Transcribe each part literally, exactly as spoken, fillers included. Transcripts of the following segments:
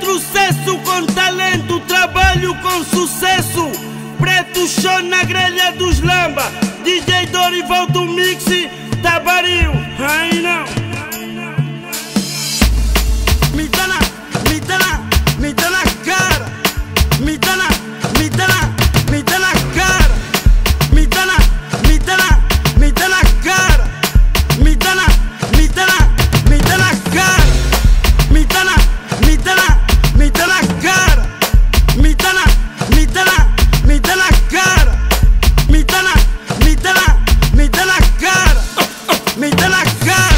processo com talento, trabalho com sucesso. Preto show na grelha dos Lamba, D J Dorival do Mix, Tabaril. Ai não. Me dá na, me dá na, me dá na cara. Me dá na, me dá na, me dá na cara. Me dá na, me dá na, me dá na cara. Me dá na, me dá na, me dá na cara. Me dá na, me dá na, me dá na cara. Me dá na, me dá na, me dá na cara. Me dá na, me dá na, me dá na cara. Me dá na cara.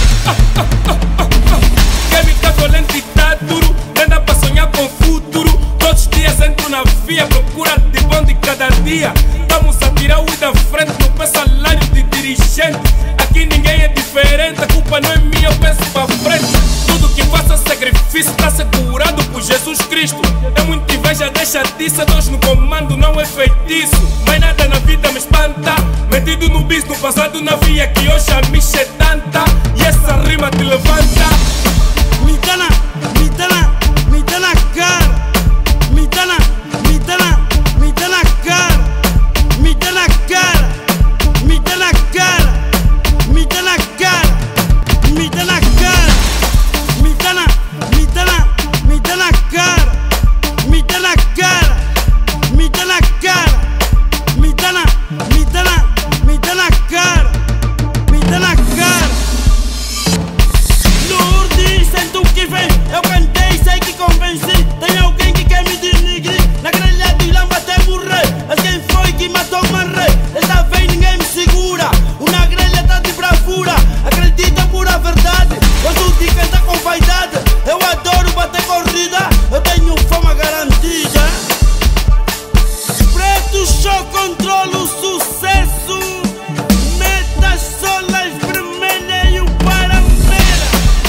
Quem me tá violento e tá duro, anda pra sonhar com o futuro. Todos os dias entro na via, procura de bom de cada dia. Vamos a tirar o da frente, não penso salário de dirigente. Aqui ninguém é diferente, a culpa não é minha, eu penso pra frente. Tudo que faça sacrifício tá segurado por Jesus Cristo. É muita inveja, deixa disso, Deus no comando não é feitiço. Mas nada na vida me espanta, metido no bis, no passado na via que hoje a micha é tanta. E essa rima te levanta. Me dá na, me dá na, me dá na cara. Me dá na, me dá na, me dá na cara. Me dá na cara, me dá na cara. Me dá na cara, me dá na cara. Me dá na, me dá na, me dá na cara. Me dá na cara, me dá na cara. Me dá na, me dá na, me dá na cara. Me dá na cara. Lourdes, sento o que vem. Eu cantei, sei que convenci. Tem alguém que quer me denigrir. Na grelha de lama até morrer. Mas quem foi que matou o rei? Desta vez ninguém me segura. O na grelha tá de bravura. Acredita pura verdade. Eu sou de quem tá com vaidade. Eu adoro bater corrida. Eu tenho fama garantida. Preto show controla o sucesso. Metas solas vermelhas e o Paramera.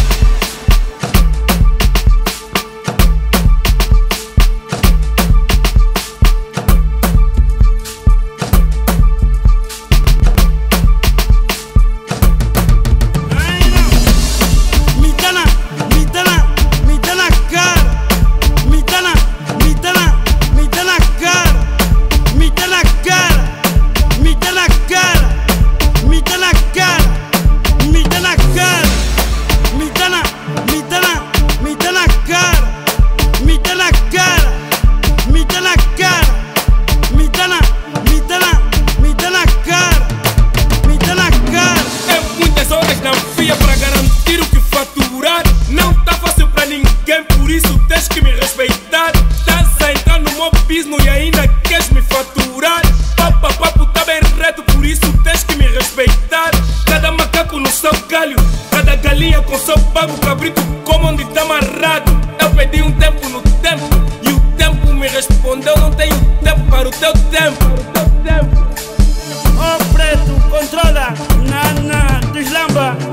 Ai não. Me dá na, me dá na, me dá na cara. Me dá na, me dá na, me dá na cara. Me dá na cara, me dá na cara. Me dá na cara, me dá na cara. Me dá na, me dá na, me dá na cara. Me dá na cara, me dá na cara. Me dá na, me dá na, me dá na cara. Me dá na cara. É muitas horas na via para garantir o que faturar. Não tá fácil pra ninguém, por isso tens que me respeitar. Estás a entrar no meu business e ainda queres me faturar. Papo a papo tá bem reto, por isso tens que me respeitar. Cada macaco no seu galho, cada galinha com seu pago, cabrito como onde tá amarrado. Eu pedi um tempo no tempo e o tempo me respondeu: não tenho tempo para o teu tempo. Oh preto, controla, na na, dos Lamba.